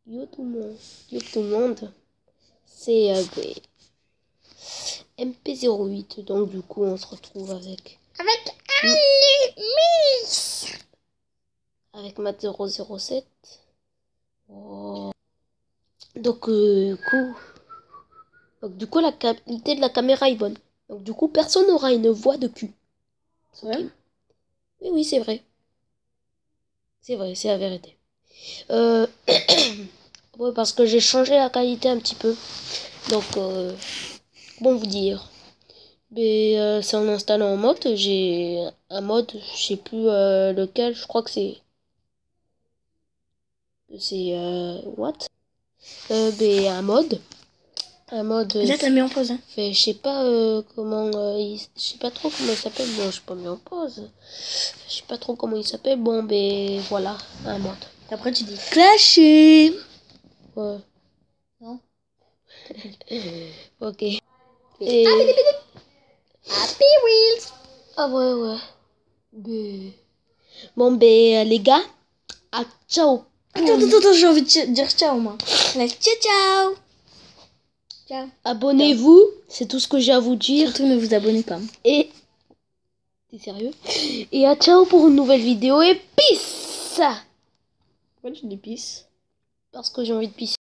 Yo tout le monde, c'est MP08, donc du coup on se retrouve avec Matt007. Oh. Donc du coup la qualité de la caméra est bonne. Donc du coup personne n'aura une voix de cul. Ouais. Oui, c'est vrai. C'est vrai, c'est la vérité. Ouais, parce que j'ai changé la qualité un petit peu. Donc, comment vous dire? Mais c'est en installant en mode. J'ai un mode, je sais plus lequel, je crois que c'est. C'est. What? Mais un mode. Un mode. Là, t'as mis en pause. Hein. Fait, je sais pas comment. Je sais pas trop comment il s'appelle. Bon, je suis pas mis en pause. Je sais pas trop comment il s'appelle. Bon, ben voilà, un mode. Après, tu dis clasher. Ouais. Non. Ok. Et... Happy Wheels. Ah ouais. Ben... Bon, ben les gars, à ciao. Attends, j'ai envie de dire ciao, moi. Allez, ciao. Ciao. Abonnez-vous, c'est tout ce que j'ai à vous dire. Surtout, ne vous abonnez pas. Et... T'es sérieux? Et à ciao pour une nouvelle vidéo et peace. Pourquoi tu dis peace? Parce que j'ai envie de pisser.